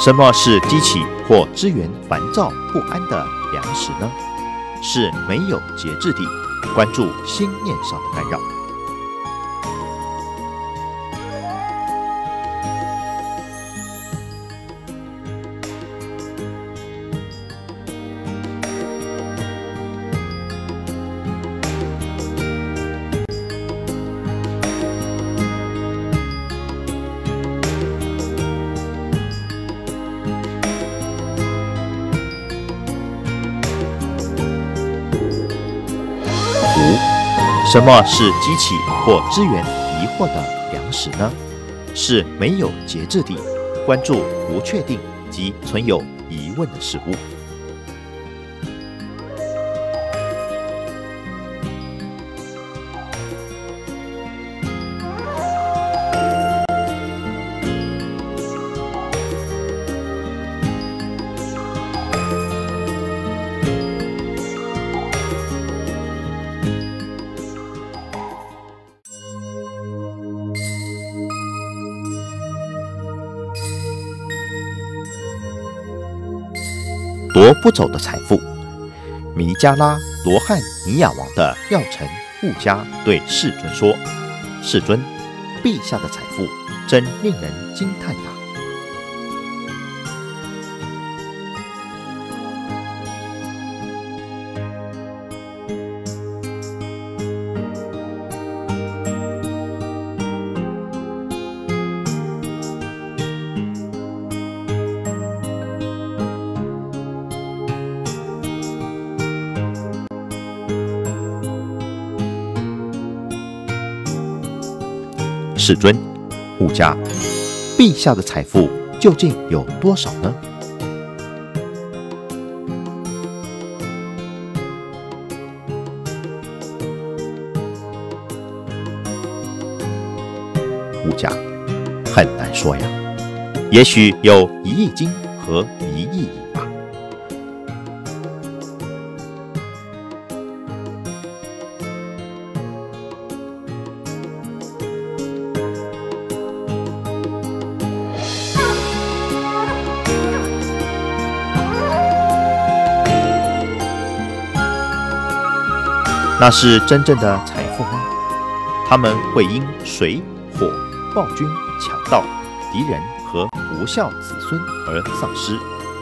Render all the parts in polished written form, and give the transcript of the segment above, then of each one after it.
什么是激起或支援烦躁不安的粮食呢？是没有节制地关注心念上的干扰。什么是激起或支援疑惑的粮食呢？是没有节制地关注不确定及存有疑问的事物。夺不走的财富。弥迦拉罗汉尼亚王的药臣悟迦对世尊说：“世尊，陛下的财富真令人惊叹呀！”世尊，悟迦，陛下的财富究竟有多少呢？悟迦，很难说呀，也许有1亿斤和1亿银吧。那是真正的财富吗？他们会因水、火、暴君、强盗、敌人和无孝子孙而丧失。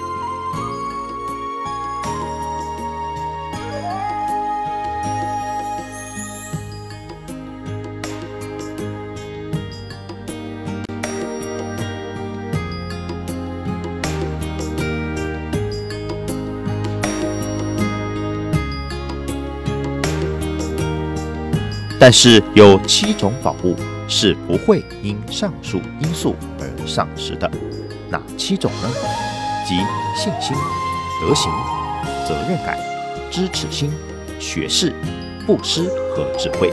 但是有7种宝物是不会因上述因素而丧失的，哪7种呢？即信心、德行、责任感、支持心、学识、布施和智慧。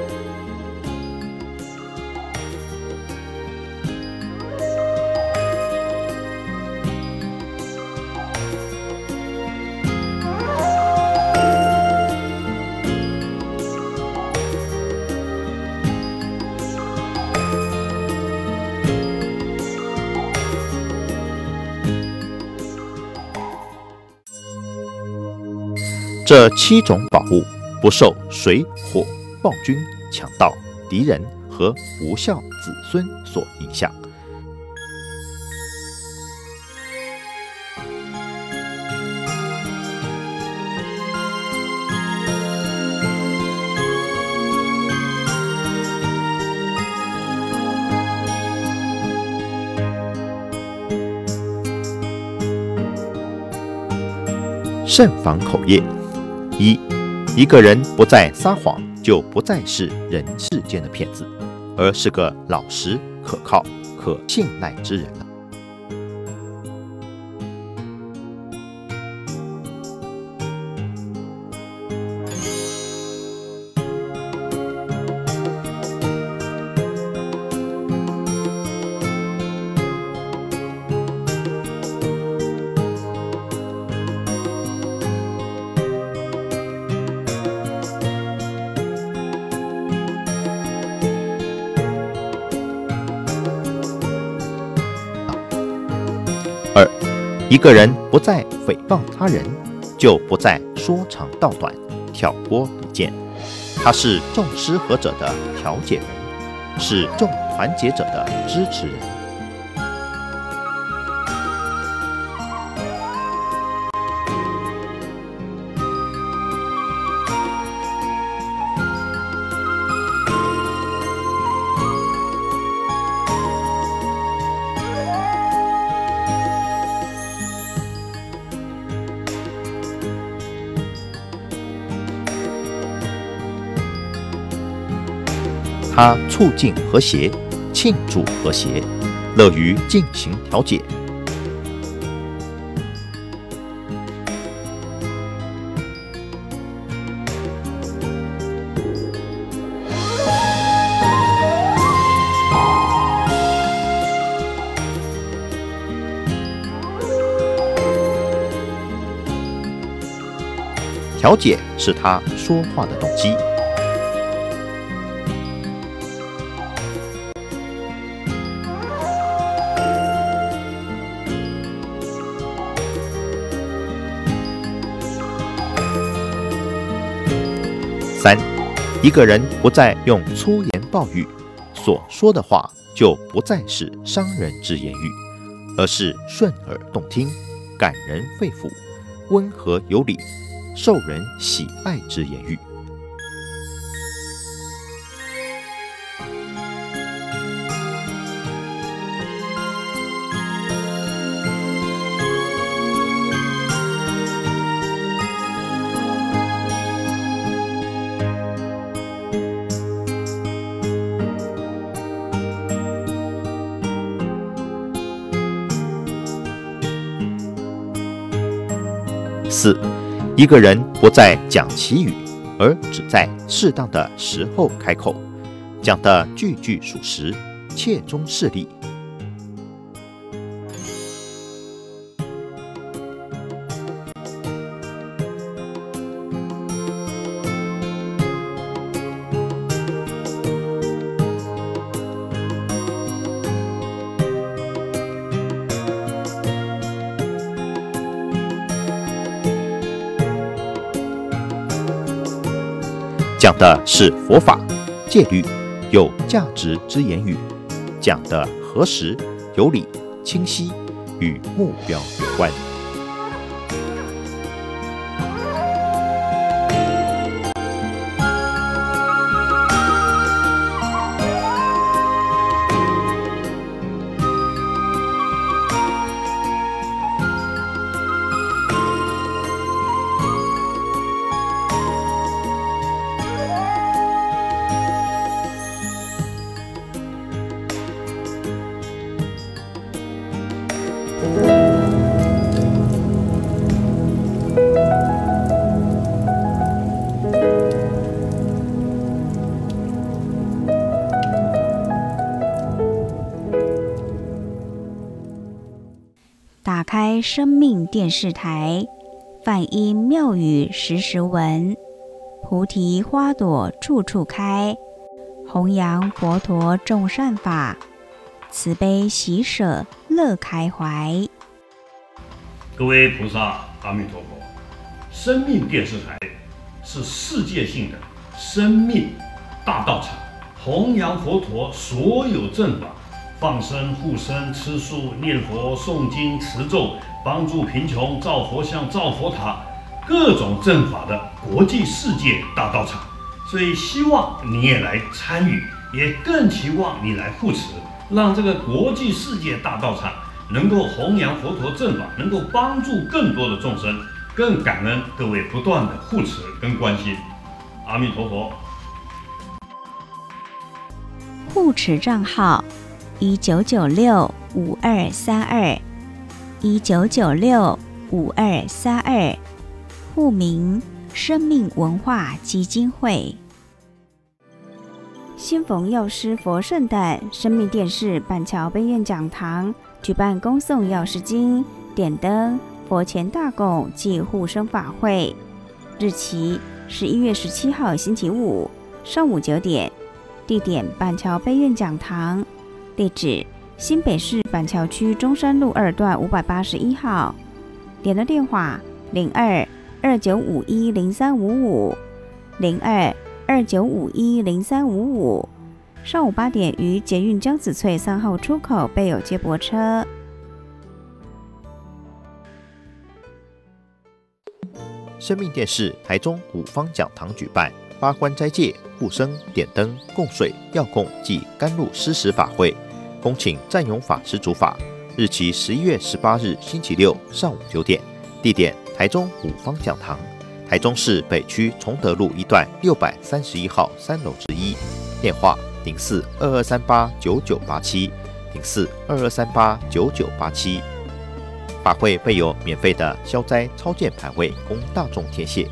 这7种宝物不受水、火、暴君、强盗、敌人和无孝子孙所影响。慎防口业。一个人不再撒谎，就不再是人世间的骗子，而是个老实、可靠、可信赖之人了。 一个人不再诽谤他人，就不再说长道短、挑拨离间。他是众失和者的调解人，是众团结者的支持人。他促进和谐，庆祝和谐，乐于进行调解。调解是他说话的动机。3，一个人不再用粗言暴语，所说的话就不再是伤人之言语，而是顺耳动听、感人肺腑、温和有礼、受人喜爱之言语。4，一个人不再讲其语，而只在适当的时候开口，讲的句句属实，切中事理。讲的是佛法、戒律、有价值之言语，讲的核实、有理、清晰，与目标有关。 打开生命电视台，梵音妙语时时闻，菩提花朵处处开，弘扬佛陀众善法，慈悲喜舍乐开怀。 各位菩萨，阿弥陀佛！生命电视台是世界性的生命大道场，弘扬佛陀所有正法，放生、护生、吃素、念佛、诵经、持咒，帮助贫穷、造佛像、造佛塔，各种正法的国际世界大道场。所以希望你也来参与，也更期望你来护持，让这个国际世界大道场能够弘扬佛陀正法，能够帮助更多的众生，更感恩各位不断的护持跟关心。阿弥陀佛。 护持账号1996-5232，1996-5232，户名生命文化基金会。先逢药师佛圣诞，生命电视板桥悲愿讲堂举办恭送药师经、点灯、佛前大供暨护生法会，日期11月17号星期五上午9点，地点板桥悲愿讲堂，地址新北市板桥区中山路2段581号，联络电话02-2951-0355，02-2951-0355。上午8点于捷运江子翠3号出口备有接驳车。 生命电视台中五方讲堂举办八关斋戒、护生、点灯、供水、药供暨甘露施食法会，恭请占勇法师主法。日期11月18日星期六上午9点，地点台中五方讲堂，台中市北区崇德路1段631号3楼之1，电话04-2238-9987，04-2238-9987。法会备有免费的消灾超荐牌位供大众填写。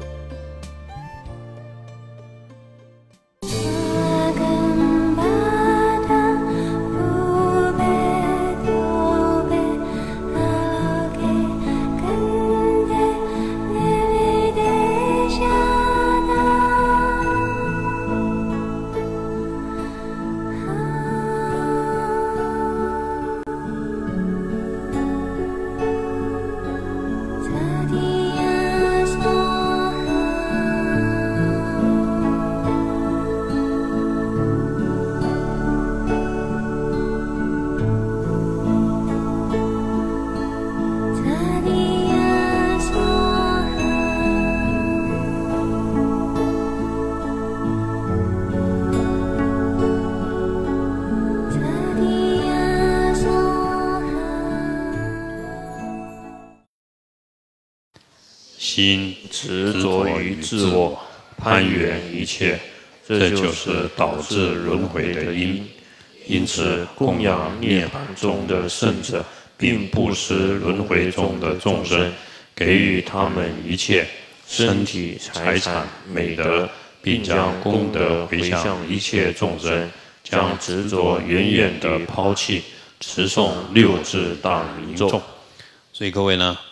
心执着于自我，攀缘一切，这就是导致轮回的因。因此，供养涅槃中的圣者，并布施轮回中的众生，给予他们一切身体、财产、美德，并将功德回向一切众生，将执着远远地抛弃，持诵六字大明咒。 所以各位呢，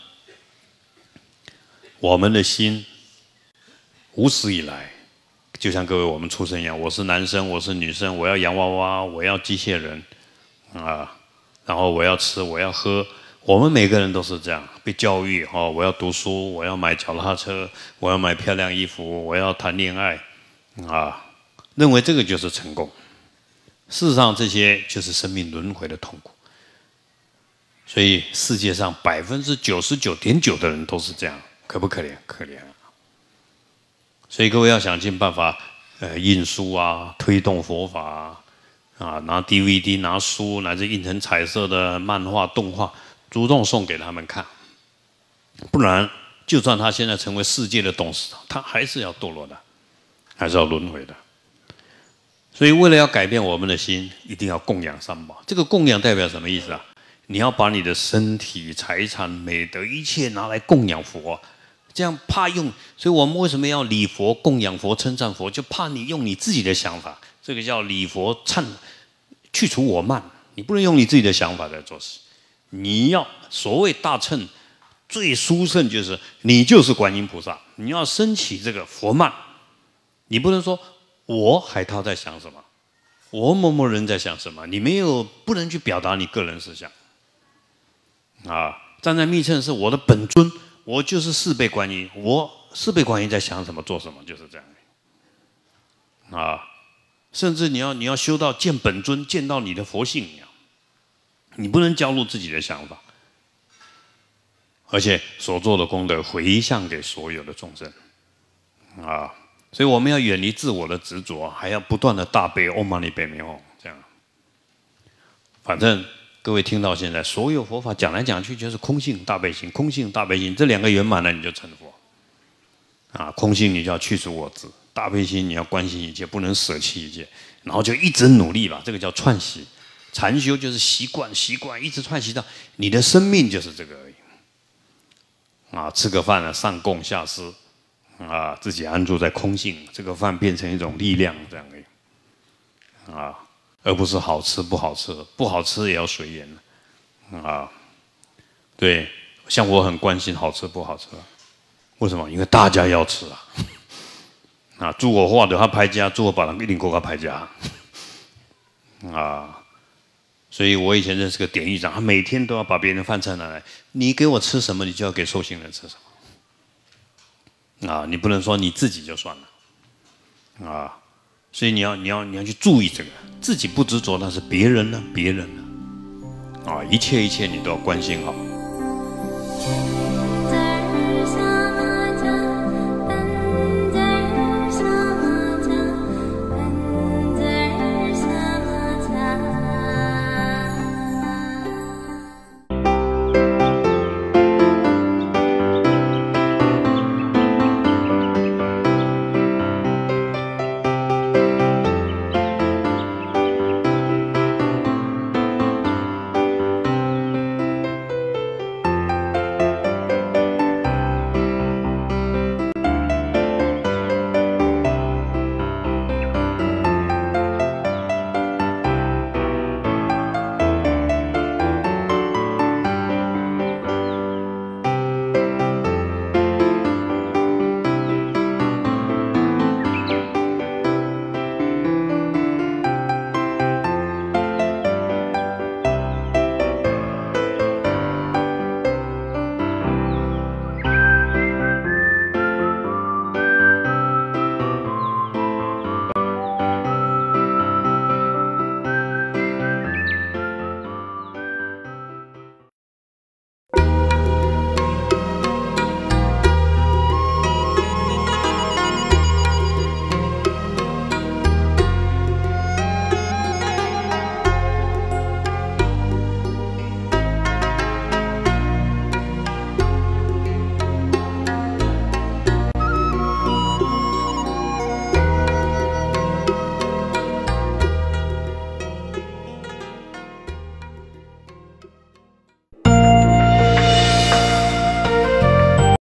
我们的心无始以来，就像各位我们出生一样，我是男生，我是女生，我要洋娃娃，我要机械人啊，然后我要吃，我要喝，我们每个人都是这样被教育哦，我要读书，我要买脚踏车，我要买漂亮衣服，我要谈恋爱啊，认为这个就是成功。事实上，这些就是生命轮回的痛苦。所以世界上99.9%的人都是这样。可不可怜？可怜啊！所以各位要想尽办法，印书啊，推动佛法啊，拿 DVD、拿书，乃至印成彩色的漫画、动画，主动送给他们看。不然，就算他现在成为世界的董事长，他还是要堕落的，还是要轮回的。所以，为了要改变我们的心，一定要供养三宝。这个供养代表什么意思啊？你要把你的身体、财产、美德一切拿来供养佛。这样怕用，所以我们为什么要礼佛、供养佛、称赞佛？就怕你用你自己的想法，这个叫礼佛去除我慢。你不能用你自己的想法在做事。你要所谓大乘最殊胜，就是你就是观音菩萨，你要升起这个佛慢。你不能说我海涛在想什么，我某某人在想什么，你不能去表达你个人思想。啊，站在密乘是我的本尊。我就是四倍观音，我四倍观音在想什么做什么，就是这样啊。甚至你要修到见本尊，见到你的佛性一样，你不能教入自己的想法，而且所做的功德回向给所有的众生啊。所以我们要远离自我的执着，还要不断的大悲唵嘛呢叭咪吽，这样。反正。各位听到现在，所有佛法讲来讲去就是空性大悲心，空性大悲心这两个圆满了，你就成佛。啊，空性你就要去除我执，大悲心你要关心一切，不能舍弃一切，然后就一直努力吧，这个叫串习。禅修就是习惯，一直串习到你的生命就是这个而已。啊，吃个饭了，上供下施，啊，自己安住在空性，这个饭变成一种力量，这样而已。啊。而不是好吃不好吃，不好吃也要随缘啊。对，像我很关心好吃不好吃，为什么？因为大家要吃啊。啊，做我画的他拍家，做我把人一定够他拍家啊。 所以我以前认识个典狱长，他每天都要把别人饭菜拿来，你给我吃什么，你就要给受刑人吃什么。啊，你不能说你自己就算了。啊，所以你要去注意这个，自己不执着，那是别人呢，别人呢。啊，一切你都要关心好。